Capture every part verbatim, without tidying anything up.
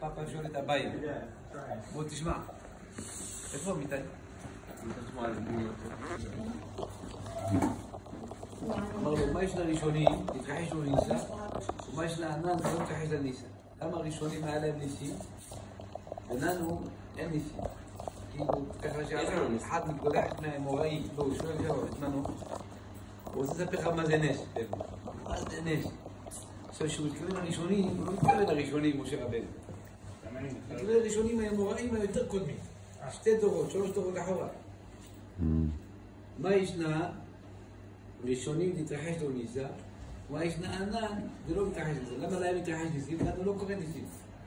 הפאפה שואל את הבית. בוא תשמע. איפה מיטי? אמר לו, מה יש לראשונים? תתכחש לו ניסה, ומה יש לענן? לא תתכחש לניסה. למה הראשונים היה להם ניסים? ולנו אין ניסים. כאילו, ככה שאחד מתגולח את מהאמוראים, לא, הוא שואל את מנו, הוא רוצה לספר לך מה זה נס, מה זה נס? עכשיו, כשהוא מתכוון לראשונים, הוא לא מתכוון לראשונים, משה רבנו. מתכוון לראשונים האמוראים היותר קודמים. שתי דורות, שלוש דורות אחורה. מה ישנה? ראשונים תתרחש לו ניסה, ומה ישנה ענן, זה לא מתרחש לזה. למה להם מתרחש ניסים? לנו לא קורה ניסים.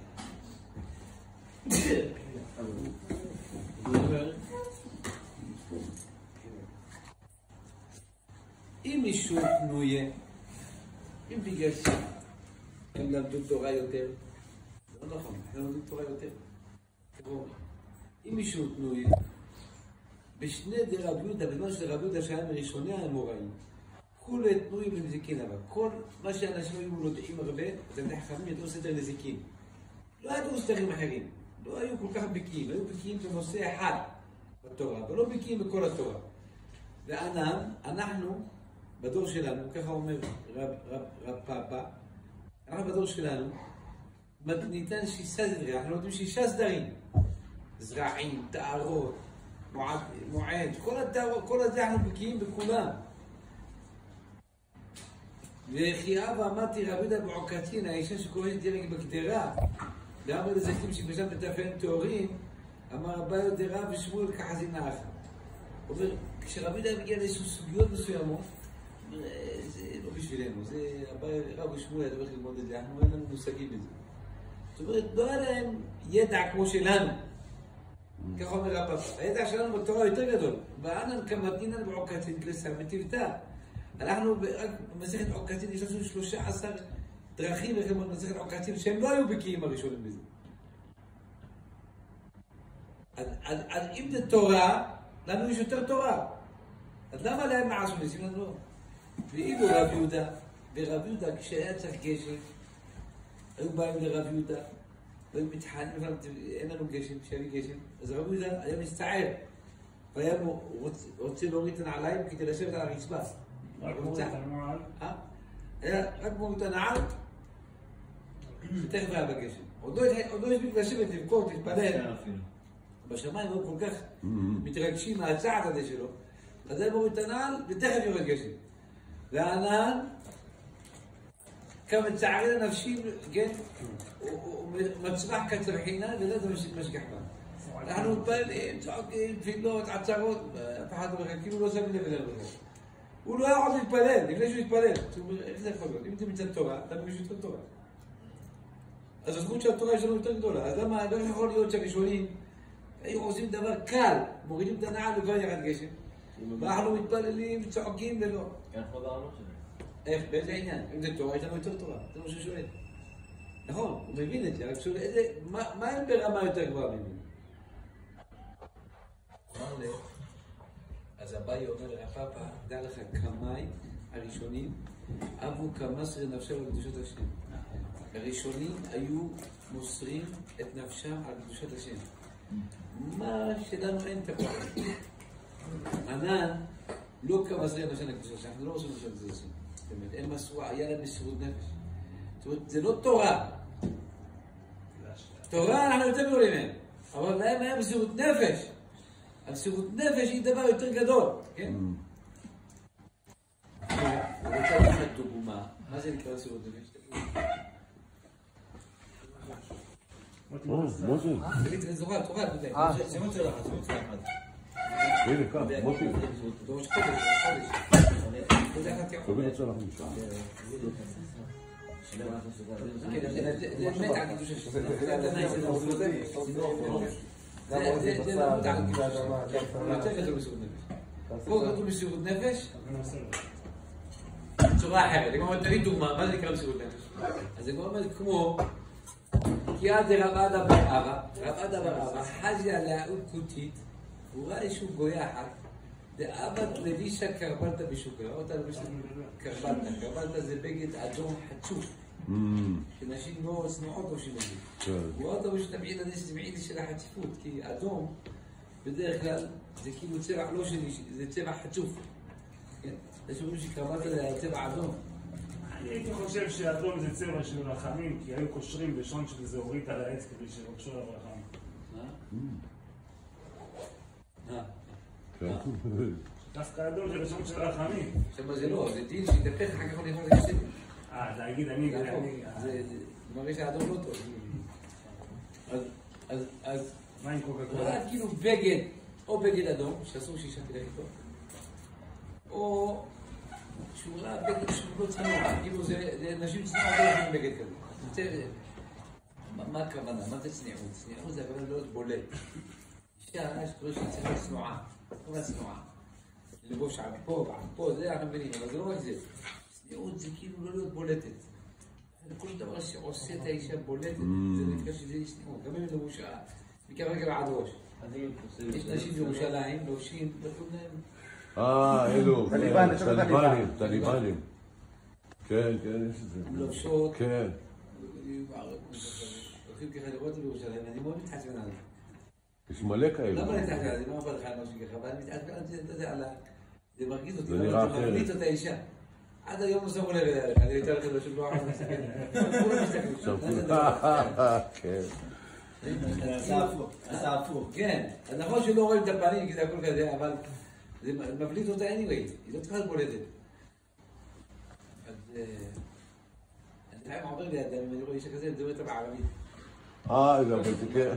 אם מישהו פנויה, אם בגלל שהם למדו תורה יותר, זה לא נכון, הם למדו תורה יותר. אם מישהו פנויה, בשני דרב יהודה, בזמן של רב יהודה שהיה מראשוני האמוראים, כולי תנויים לנזיקין, אבל כל מה שאנשים היו נודעים הרבה, תלמידי חכמים ידעו סדר נזיקין. לא ידעו סדרים אחרים, לא היו כל כך בקיאים, היו בקיאים בנושא אחד בתורה, אבל לא בקיאים בכל התורה. וענן, אנחנו, בדור שלנו, ככה אומר רב, רב, רב פאפה, אנחנו בדור שלנו, ניתן שישה סדרים, אנחנו נותנים שישה סדרים. זרעים, תארות, מועד, מועד, כל התארות, כל הזה אנחנו בקיאים בכולם. וחייב אמרתי רבי יהודה בעוקצין, האישה שקוראים דרג בקדרה, ואמר לזקים שבשם בתפן תאורים, אמר רבי יהודה רב ושמואל כחזינה אחת. הוא אומר, כשרבי יהודה מגיע לאיזשהו סוגיות מסוימות, זה לא בשבילנו, זה רב ושמואל ידעו איך ללמוד את זה, אנחנו אין לנו מושגים בזה. זאת אומרת, לא היה להם ידע כמו שלנו. כך אומר רב פאפה. הידע שלנו בתורה יותר גדול. ואנן כמתנינן בעוקצין כלסה מטיבתה. אנחנו רק במסכת עוקצין, יש לנו שלושה עשר דרכים איך ללמוד במסכת עוקצין שהם לא היו בקיאים הראשונים בזה. אז אם זה תורה, לנו יש יותר תורה. אז למה להם מעשו ניסים לנו לא? ואילו רב יהודה, ורב יהודה כשהיה צריך גשם, היו באים לרב יהודה, והיו מתחנים, אין לנו גשם, כשיביא גשם, אז רב יהודה היה מצטער, והיה רוצה להוריד את הנעליים כדי לשבת על הרצפה. רק מוריד את הנעל? היה רק מוריד את הנעל, ותכף היה בגשם. עוד לא הספיק לשבת, לבכות, להתפלל. בשמיים היו כל כך מתרגשים מהצעד הזה שלו, אז היה מוריד את הנעל, ותכף יורד גשם. והענן, כמה צערי לנפשים, כן, הוא מצבח כצרחינה ולא זה משגח בה. אנחנו מתפללים, צועקים, תפילות, עצרות, אף אחד לא מחכה, כאילו לא שמים לב אלינו בכלל. הוא לא היה עוד להתפלל, לפני שהוא התפלל. הוא אומר, איך זה יכול להיות? אם זה מצד תורה, אתה מבין יותר תורה. אז הזכות של התורה יש לנו יותר גדולה. אז למה, לא יכול להיות שהראשונים היו עושים דבר קל, מורידים את הנעל וכבר ירד גשם. ואנחנו מתפללים, צועקים ולא. כן, חוד הענות שלנו. איך? באיזה עניין? אם זה תורה, יש לנו יותר תורה. זה מה שהוא שואל. נכון, הוא מבין את זה, רק שואל, מה הם ברמה יותר גבוהה מבין? אמר לי, אז אביי אומר לרב פאפה, דע לך, קמאי הראשונים, אבו כמסר נפשם על קדושת השם. הראשונים היו מוסרים את נפשם על קדושת השם. מה שלנו אין תקווה. ענן לא כמסר נפשם על קדושת השם, אנחנו לא עושים נפשם על קדושת השם. זאת אומרת, אין מסורה, היה להם מסירות נפש. זאת אומרת, זה לא תורה. תורה אנחנו יותר גדולים מהם, אבל להם היה מסירות נפש. המסירות נפש היא דבר יותר גדול, כן? הוא רוצה לקחת דוגמה, מה זה נקרא מסירות נפש? מוטי. תגיד, אני זוכר, תוכל, אתה יודע. אה, זה מוצא לך, זה מוצא לך. הנה, כאן, מוטי. זה ראש חודש, חודש. תביא לצלח משם. זה מת על קידוש השם. זה למות על קידוש השם. יותר גדול מסירות נפש. פה כתוב מסירות נפש בצורה אחרת. זה כמו, תביא דוגמה, מה זה נקרא מסירות נפש? אז זה כמו כי עד רב עדה בר אבא, רב עדה בר אבא, חזיה להעוד כותית, הוא ראה איזשהו גויה אחת, דאבת לבישה קרבלתה בשוקה, ראה אותה לבישה קרבלתה, קרבלתה זה בגד אדום חצוף, שנשים לא צנועות או שנגיד. ואוטובוס תמיד אני שמעיד של החטיפות, כי אדום בדרך כלל זה כאילו צבע לא שלי, זה צבע חצוף. יש אומרים שקרבת זה צבע אדום. אני הייתי חושב שאדום זה צבע של רחמים, כי היו קושרים בשעון שזה הוריד על העץ כדי שיבקשו עליו רחמים. אה? דווקא אדום זה לשון של רחמים. עכשיו זה לא, זה דין שיתהפך אחר כך אני יכול להגיד. אה, להגיד אני ואני... זה מראה שהאדום לא טוב. אז... מה עם קוקה קולה? כאילו בגד, או בגד אדום, שאסור שאישה תלך איתו, או שהוא ראה בגד שהוא לא צנוע, כאילו זה נשים צנועות לא יכולים בגד כזה. מה הכוונה? מה זה צניעות? צניעות זה הכוונה להיות בולט. אישה, יש קורא שהיא צריכה צנועה, לא צנועה. לבוש על פה ועל פה, זה אנחנו מבינים, אבל זה לא רק זה. צניעות זה כאילו לא להיות בולטת. כל דבר שעושה את האישה בולטת, זה נקרא שזה צניעות. גם אם לבושה, מכף רגל עד ראש. יש נשים בירושלים, לובשים, נתנו להם... אה, אלו, טליבנים, טליבנים. כן, כן, יש את זה. לובשות. כן. הולכים ככה לראות את בירושלים, אני מאוד מתחשבן על זה. יש מלא כאלה. למה אני מתחשבן על זה? לא מפרד לך על משהו ככה, אבל אני מתחשבן על זה, אתה יודע, זה מרגיז אותי. זה נראה אחרת. זה מרגיז את האישה. עד היום לא שמו לב אליך, אני יותר לכם לשוב לא אחת מסתכל. כולם מסתכלים. כן. עשה הפוך, עשה הפוך. כן, אז נכון שלא רואים את הפנים, כי זה הכל כזה, אבל זה מבליט אותה anyway, היא לא צריכה להיות בולטת. אז... אני חייב עובר ליד, אם אני רואה אישה כזה, אני מדבר איתה בערבית. אה, זה אבל זה כן.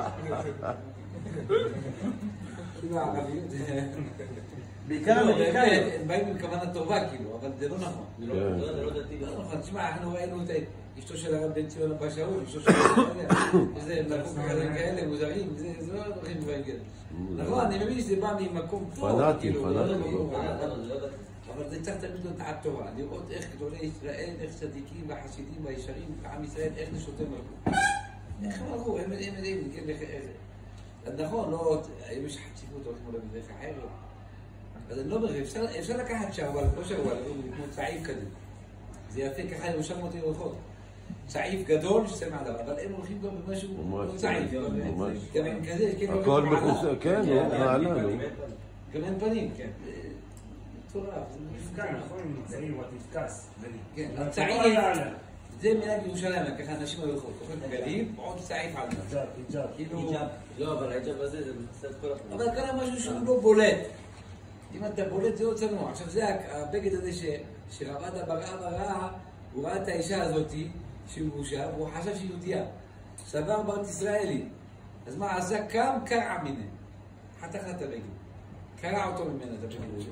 כאילו הערבית זה... בעיקר אמריקאים. הם באים עם כוונה טובה כאילו, אבל זה לא נכון. זה לא דתי. לא נכון, תשמע, אנחנו ראינו את אשתו של הרב בן ציון אבא שאול, אשתו של הרב בן ציון, וזה לקום כאלה מוזרים, זה לא דברים דברים כאלה. נכון, אני מבין שזה בא ממקום טוב, פנאטי, פנאטי. אבל זה צריך תמיד להיות דעת טובה, לראות איך גדולי ישראל, איך צדיקים והחסידים והישרים בעם ישראל, איך נשותים מלכו. איך הם הלכו, הם יודעים, נכון, לא, היום יש חציפות, הולכים עליו בדרך אחרת. אז אני לא אומר, אפשר לקחת שרוול, לא שרוול, כמו צעיף כזה. זה יפה, ככה ירושלים אותי הולכות. צעיף גדול ששם עליו, אבל הם הולכים גם במשהו לא צעיף. גם עם כזה, כן, הכל מכוסה, כן, נעלה, נו. גם אין פנים, כן. מטורף. תפקע, נכון, צעיר, הוא התפקס. כן, הצעיף, זה מנהג ירושלים, ככה אנשים הולכות. אוכלים בגדים, עוד צעיף על זה. היג'אב, היג'אב. לא, אבל היג'אב הזה זה קצת כל החיים. אבל כאן משהו שהוא לא בולט. אם אתה בולט זה לא צנוע. עכשיו זה הבגד הזה שרב אבא בראה בראה, הוא ראה את האישה הזאת שהיא גרושה, והוא חשב שהיא יהודייה. סבר בת ישראלי. אז מה עשה? קם קרע ממנה. חתך את הבגד. קרע אותו ממנה את הבגד הזה.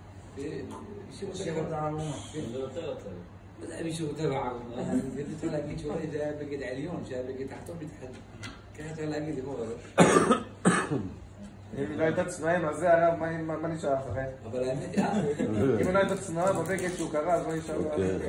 השאיר אותה עמומה. זה יותר לצד. לא יודע מי שהוא יותר עמומה. אני צריך להגיד שאולי זה היה בגד עליון, שהיה בגד תחתון מתחת. ככה צריך להגיד לי, בואו. אם היא לא הייתה צנועה, אז זה הרב, מה נשאר אחרי? אבל האמת, אה? אם היא לא הייתה צנועה בבגד שהוא קרא, אז מה נשאר?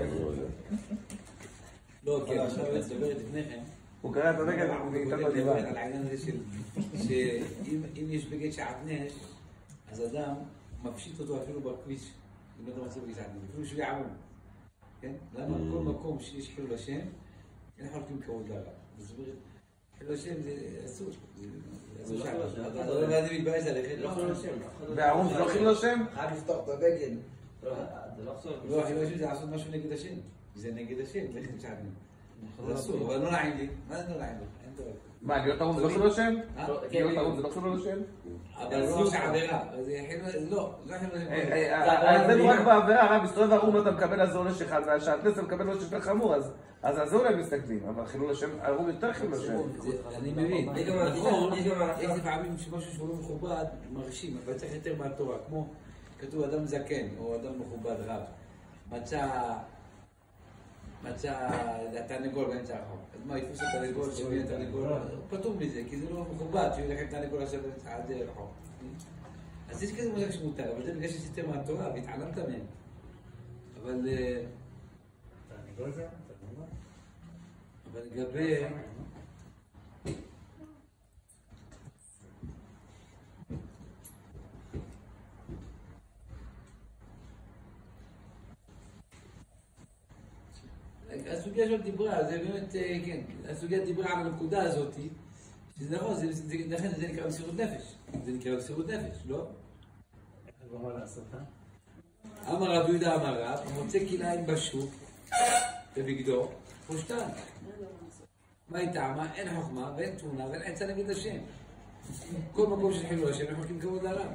לא, כן, עכשיו אני מדבר לפני כן. הוא קרא את הבגד, הוא ניתן לו דיבה. על העניין הזה של... שאם יש בגד שעטנז, אז אדם מפשיט אותו אפילו בכביש. אם לא מצא בגד שעטנז, אפילו שהוא יעמום. כן? למה כל מקום שיש חילול השם, אין חולקים כבוד לרב. זאת אומרת, חילול השם זה אסור. זה אסור שם. אתה לא יודע מתבייש ללכת? לא חילול השם. בערום זה לא חילול השם? חייב לפתוח את הבגד. זה לא אסור. לא, חילול השם זה לעשות משהו נגד השם. זה נגד השם, ללכת עם שעטנז. זה אסור, אבל לא נעים לי. מה זה לא נעים לי? אין דבר. מה, להיות ערום זה לא חילול השם? להיות ערום זה לא חילול השם? אבל לא עושה עבירה. זה חילול... לא, זה חילול השם. ההבדל הוא רק בעבירה, הרב מסתובב ערום אתה מקבל אז עונש אחד, והשעטנז אתה מקבל עונש יותר חמור, אז על זה אולי מסתכלים, אבל חילול השם, ערום יותר חילול השם. אני מבין, נכון, יש לפעמים שמשהו שהוא לא מכובד, מרשים, אבל צריך יותר מהתורה, כמו כתוב אדם זקן או אדם מכובד רב, מצא מצא תרנגול באמצע החוק, אז מה, יתפוס את התרנגול, שיהיה תרנגול, פטור מזה, כי זה לא מכובד, שהוא ילך עם תרנגול עכשיו באמצע עד רחוק. אז יש כזה מוזג שמותר, אבל זה בגלל שיש יותר מהתורה, והתעלמת מהם. אבל... תרנגול זה? אבל לגבי... הסוגיה הסוגיה שלו דיברה, זה באמת, כן, הסוגיה דיברה על הנקודה הזאת, שזה נכון, לכן זה נקרא מסירות נפש. זה נקרא מסירות נפש, לא? מה לעשות, אה? אמר רבי יהודה אמר רב, מוצא כלאיים בשוק, בבגדו, פושטן. מה היא טעמה? אין חוכמה ואין תמונה ואין עצה נגד השם. כל מקום של חילול השם, אנחנו מחכים כבוד הרב.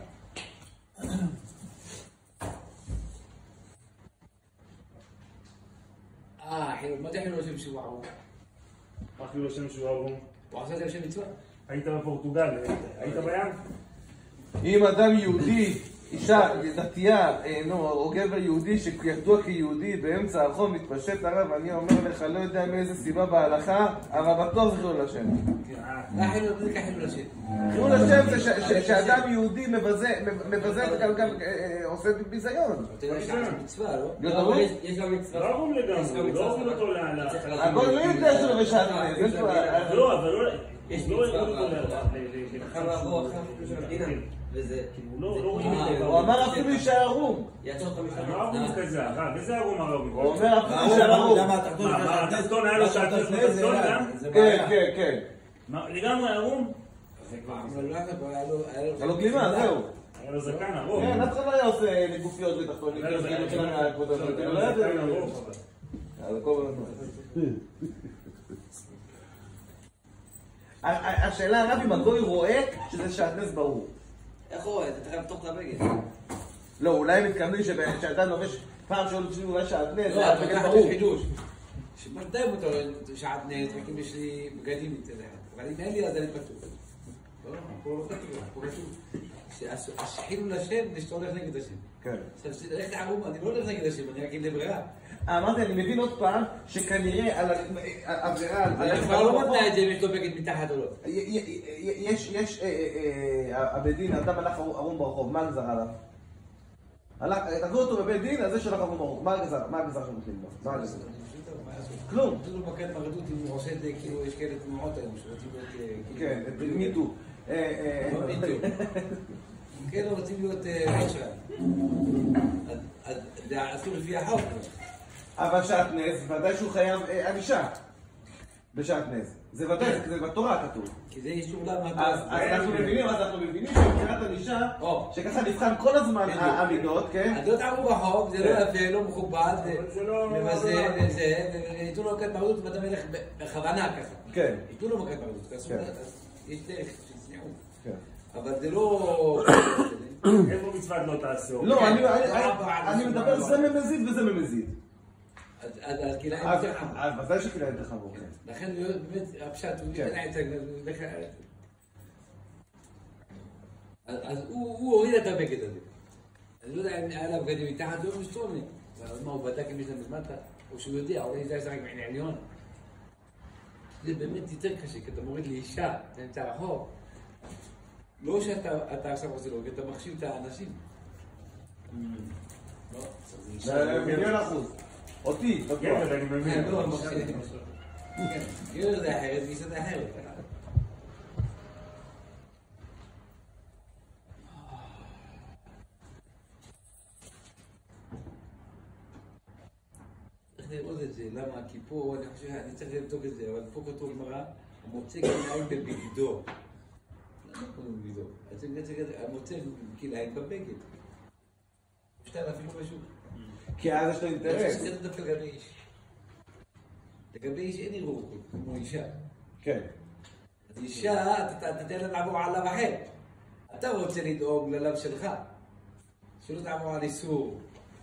אה, חילול, מה זה חילול השם שהוא ערום? מה חילול השם שהוא ערום? הוא עשה את זה בשם מצווה? היית בפורטוגל, היית בים? אם אדם יהודי, אישה דתייה, נו, או גבר יהודי שידוע כיהודי באמצע הרחוב מתפשט הרב, אני אומר לך, לא יודע מאיזה סיבה בהלכה, אבל בטוח זה חילול השם. מה חילול? זה נקרא חילול השם. חילול השם זה שאדם יהודי מבזה, עושה ביזיון. אתה יודע שיש מצווה, לא? להיות ערום? יש לו מצווה. לא ערום לגמרי, לא ערום אותו ל... הגול לא יודע שלו בשעת נס. לא, אבל לא... יש לא מצווה. ערום אותו אחר לעבור אחר של המדינה. וזה... הוא לא רואים את זה. הוא אמר אפילו אישה ערום. יעצור אותך משם. מה ערום כזה, הרב? איזה ערום הרב? הוא אומר אפילו אישה ערום. מה, התחתון היה לו שעטנז בתחתון גם? כן, כן, כן. לגמרי ערום? היה לו גלימה, זהו. היה לו זקן ארוך. כן, אף אחד לא היה עושה לגופיות בתחתון. היה לו זקן ארוך. אז הכל בנתון. השאלה הרב אם הגוי רואה שזה שעטנז ברור. איך הוא רואה? אתה חייב לפתוח את הבגד. לא, אולי הם מתכוונים שאדם לובש פעם שעוד לפני אולי שעטנז, לא, זה אתה בגד לקחת ברור. חידוש. שמתי מותר שעטנז, רק אם יש לי בגדים מצד אחד. אבל אם אין לי אז אני פתוח. לא, פה לא כתוב, פה כתוב. חילול השם זה שאתה הולך נגד השם. כן. עכשיו, ללכת ערום, אני לא הולך נגד השם, אני רק אין לי ברירה. אמרתי, אני מבין עוד פעם, שכנראה על העבירה... אני כבר לא מתנה את זה אם יש לו בגד מתחת או לא. יש, יש, הבית דין, אדם הלך ערום ברחוב, מה הגזר עליו? תקעו אותו בבית דין, אז זה שלך ערום ברחוב, מה הגזר? מה הגזר שנותנים לו? מה הגזר? כלום. זה לא בקד מרדות אם הוא עושה את זה, כאילו יש כאלה תנועות היום, שרוצים להיות... כן, מיטו. לא מיטו. כן, רוצים להיות רשע. אז זה אסור לפי החוק. אבל שעטנז, ודאי שהוא חייב ענישה. בשעטנז. זה ודאי, זה בתורה כתוב. כי זה איסור למה... אז אנחנו מבינים, אז אנחנו מבינים שמבחינת ענישה, שככה נבחן כל הזמן המידות, כן? אז לא תערו בחוק, זה לא יפה, לא מכובד, מבזה, וזה, ויתנו לו מכת מרדות אם אתה מלך בכוונה ככה. כן. יתנו לו מכת מרדות, אז יש דרך שתצניעו. כן. אבל זה לא... איפה מצוות לא תעשו? לא, אני מדבר זה ממזיד וזה ממזיד. אז כלאיים יותר חמור. אז ודאי שכלאיים יותר חמור, כן. לכן באמת הפשט הוא כלאיים יותר אז הוא הוריד את הבגד הזה. אני לא יודע אם היה לה בגדים מתחת לא משתומי. אבל מה הוא בדק אם יש להם למטה? או שהוא יודע, אולי זה רק מעין עליון. זה באמת יותר קשה, כי אתה מוריד לאישה, באמצע הרחוב. לא שאתה עכשיו עושה לו, כי אתה מחשיב את האנשים. זה מיליון אחוז. אותי, בטוח. גבר, אני מבין. לא, מחשיב. גבר זה אחרת, ואישה זה אחרת. צריך לראות את זה, למה? כי פה, אני חושב, אני צריך לבדוק את זה, אבל פה כתוב גמרא, המוצא כלאיים בבגדו. למה קוראים בגדו? המוצא כלאיים בבגד. שתיים אפילו משהו. כי אז יש לו אינטרס. זה דווקא לגבי איש. לגבי איש אין ערעור כמו אישה. כן. אז אישה, אתה תתן לה לעבור על לאו אחר. אתה רוצה לדאוג ללאו שלך. שלא תעבור על איסור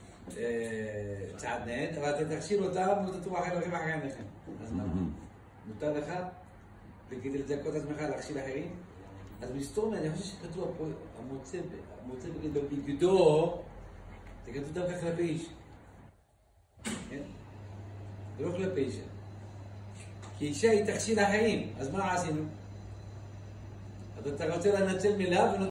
צעדנט, אבל אתה תכשיל אותם ותתרו אחר לכם אחרי עניכם. אז מה? מותר לך? וכדי לזכות עצמך להכשיל אחרים? אז מסתום, אני חושב שכתוב פה, המוצא בבגדו, זה כתוב דווקא כלפי איש. כן? זה לא כלפי אישה. כי אישה היא תכשיל אחרים, אז מה עשינו? אז אתה רוצה לנצל מילה